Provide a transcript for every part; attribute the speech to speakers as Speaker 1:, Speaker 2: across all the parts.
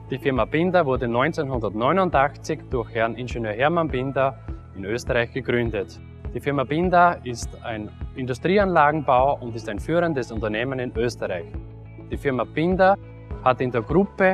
Speaker 1: Die Firma Binder wurde 1989 durch Herrn Ingenieur Hermann Binder in Österreich gegründet. Die Firma Binder ist ein Industrieanlagenbauer und ist ein führendes Unternehmen in Österreich. Die Firma Binder hat in der Gruppe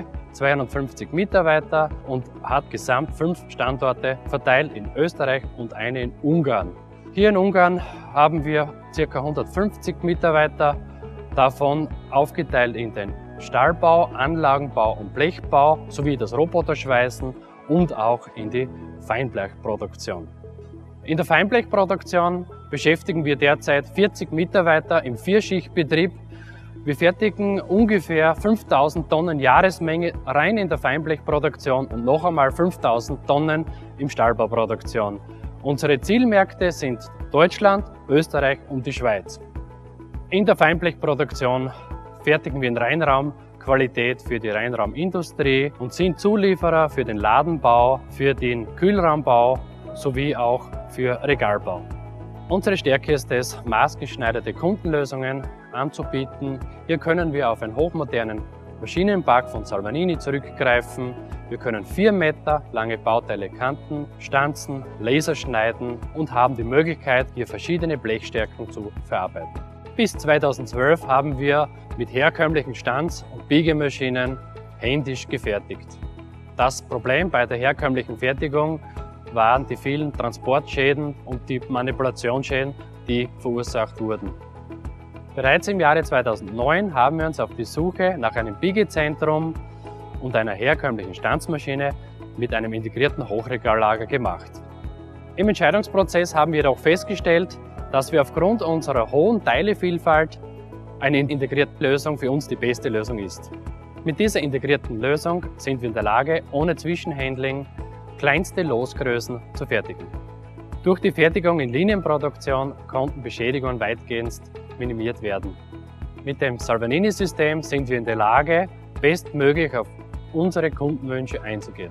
Speaker 1: 250 Mitarbeiter und hat gesamt 5 Standorte verteilt in Österreich und eine in Ungarn. Hier in Ungarn haben wir ca. 150 Mitarbeiter, davon aufgeteilt in den Stahlbau, Anlagenbau und Blechbau sowie das Roboterschweißen und auch in die Feinblechproduktion. In der Feinblechproduktion beschäftigen wir derzeit 40 Mitarbeiter im 4-Schichtbetrieb. Wir fertigen ungefähr 5000 Tonnen Jahresmenge rein in der Feinblechproduktion und noch einmal 5000 Tonnen im Stahlbauproduktion. Unsere Zielmärkte sind Deutschland, Österreich und die Schweiz. In der Feinblechproduktion fertigen wir in Reinraumqualität für die Reinraumindustrie und sind Zulieferer für den Ladenbau, für den Kühlraumbau sowie auch für Regalbau. Unsere Stärke ist es, maßgeschneiderte Kundenlösungen anzubieten. Hier können wir auf einen hochmodernen Maschinenpark von Salvagnini zurückgreifen. Wir können 4 Meter lange Bauteile kanten, stanzen, laserschneiden und haben die Möglichkeit, hier verschiedene Blechstärken zu verarbeiten. Bis 2012 haben wir mit herkömmlichen Stanz- und Biegemaschinen händisch gefertigt. Das Problem bei der herkömmlichen Fertigung waren die vielen Transportschäden und die Manipulationsschäden, die verursacht wurden. Bereits im Jahre 2009 haben wir uns auf die Suche nach einem Biegezentrum und einer herkömmlichen Stanzmaschine mit einem integrierten Hochregallager gemacht. Im Entscheidungsprozess haben wir jedoch festgestellt, dass wir aufgrund unserer hohen Teilevielfalt eine integrierte Lösung für uns die beste Lösung ist. Mit dieser integrierten Lösung sind wir in der Lage, ohne Zwischenhandling kleinste Losgrößen zu fertigen. Durch die Fertigung in Linienproduktion konnten Beschädigungen weitgehend minimiert werden. Mit dem Salvagnini-System sind wir in der Lage, bestmöglich auf unsere Kundenwünsche einzugehen.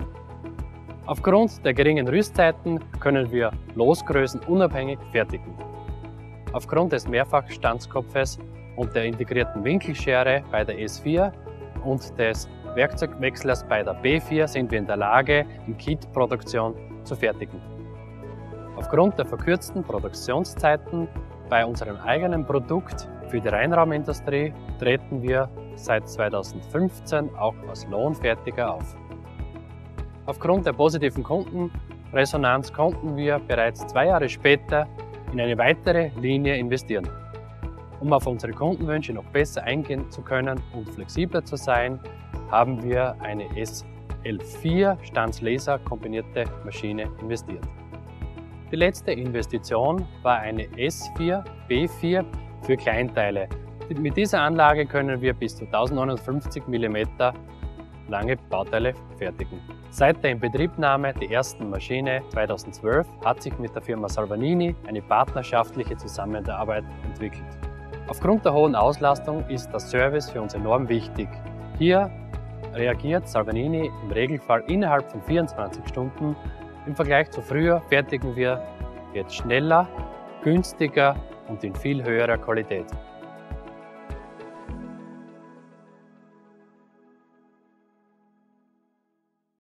Speaker 1: Aufgrund der geringen Rüstzeiten können wir Losgrößen unabhängig fertigen. Aufgrund des Mehrfachstanzkopfes und der integrierten Winkelschere bei der S4 und des Werkzeugwechslers bei der B4 sind wir in der Lage, in Kit-Produktion zu fertigen. Aufgrund der verkürzten Produktionszeiten bei unserem eigenen Produkt für die Reinraumindustrie treten wir seit 2015 auch als Lohnfertiger auf. Aufgrund der positiven Kundenresonanz konnten wir bereits 2 Jahre später in eine weitere Linie investieren. Um auf unsere Kundenwünsche noch besser eingehen zu können und flexibler zu sein, haben wir eine SL4 Stanzlaser kombinierte Maschine investiert. Die letzte Investition war eine S4 B4 für Kleinteile. Mit dieser Anlage können wir bis zu 1059 mm lange Bauteile fertigen. Seit der Inbetriebnahme der ersten Maschine 2012 hat sich mit der Firma Salvagnini eine partnerschaftliche Zusammenarbeit entwickelt. Aufgrund der hohen Auslastung ist der Service für uns enorm wichtig. Hier reagiert Salvagnini im Regelfall innerhalb von 24 Stunden. Im Vergleich zu früher fertigen wir jetzt schneller, günstiger und in viel höherer Qualität.